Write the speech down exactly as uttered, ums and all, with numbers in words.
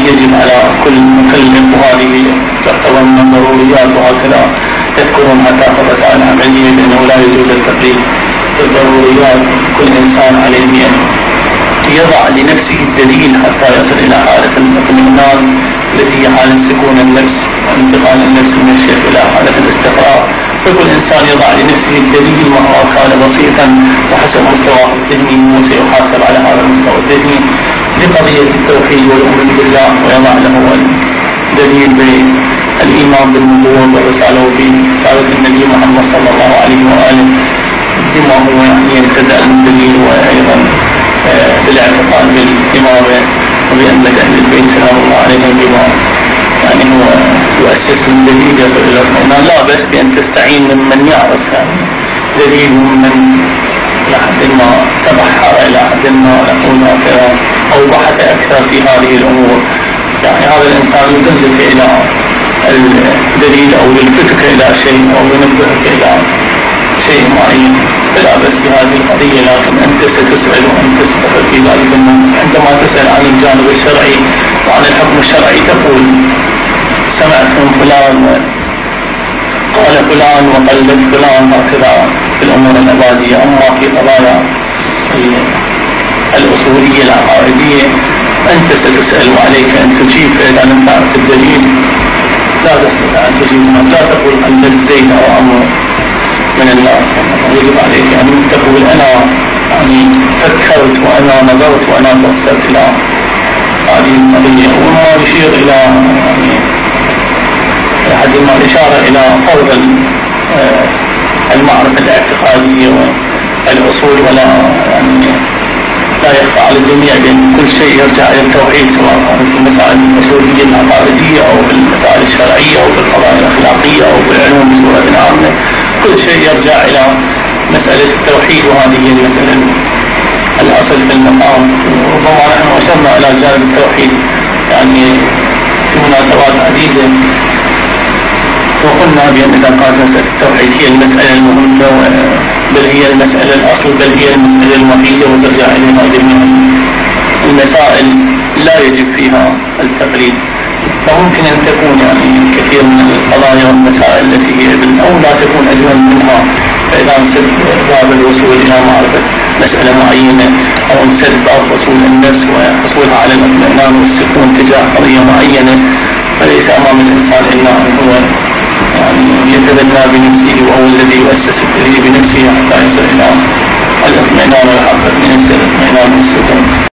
يجب على كل مكلف، وهذه تعتبر من الضروريات، وهكذا يذكرون حتى في الرسائل العملية بأنه لا يجوز التقليد في الضروريات. كل إنسان عليه أن يضع لنفسه الدليل حتى يصل إلى حالة الاطمئنان التي هي حالة سكون النفس وانتقال النفس من الشرك إلى حالة الاستقرار. فكل إنسان يضع لنفسه الدليل مهما كان بسيطا وحسب مستواه الذهني، وسيحاسب على هذا المستوى الذهني لقضية التوحيد والأمن بالله، ويضع له الدليل بالإيمان بالنبوة والرسالة برسالة النبي محمد صلى الله عليه وآله بما هو يعني يجتزأ من الدليل، وأيضا بالاعتقاد بالإمامة وبأن أهل البيت سلام الله عليهم بما يعني هو يؤسس من دليل يصل إلى الاطمئنان، لا بس بأن تستعين ممن يعرف يعني دليل ممن لحد ما تبحر إلى حد ما نقول هكذا أو بحث أكثر في هذه الأمور. يعني هذا الإنسان يدلك إلى الدليل أو يلفتك إلى شيء أو ينبهك إلى شيء معين، فلا بس بهذه القضية. لكن أنت ستسأل وأنت ستفكر في ذلك عندما تسأل عن الجانب الشرعي وعن الحكم الشرعي تقول سمعت من فلان قال فلان وقلت فلان هكذا في الأمور العبادية. أما في قضايا الأصولية العقائدية أنت ستسأل وعليك أن تجيب، فإذا لم تعرف الدليل لا تستطيع أن تجيب. لا تقول قلت زيد أو عمرو من الناس، يجب عليك أن تقول أنا يعني فكرت وأنا نظرت وأنا توصلت إلى هذه القضية. وما يشير إلى يعني لحد ما الإشارة إلى فرض المعرفة الاعتقادية والأصول، ولا يعني لا يخفى على الجميع بأن كل شيء يرجع إلى التوحيد، سواء كانت في المسائل الأصولية العقائدية أو في المسائل الشرعية أو في القضايا الأخلاقية أو في العلوم بصورة عامة. كل شيء يرجع إلى مسألة التوحيد، وهذه هي المسألة الأصل في المقام. وربما نحن أشرنا إلى جانب التوحيد يعني في مناسبات عديدة، وقلنا بأن إذا كانت مسألة التوحيد هي المسألة المهمة بل هي المسألة الأصل بل هي المسألة الوحيدة وترجع إليها جميع المسائل لا يجب فيها التقليد. فممكن أن تكون يعني كثير من القضايا والمسائل التي هي ابن أو لا تكون أجمل منها، فإذا نسد باب الوصول إلى معرفة مسألة معينة أو نسد باب وصول النفس وحصولها على الاطمئنان والسكون تجاه قضية معينة، فليس أمام الإنسان إلا أن هو يعني يتبنى بنفسه، وهو الذي يؤسس الدليل بنفسه حتى يصل إلى الاطمئنان والحق بنفسه الاطمئنان والسكون.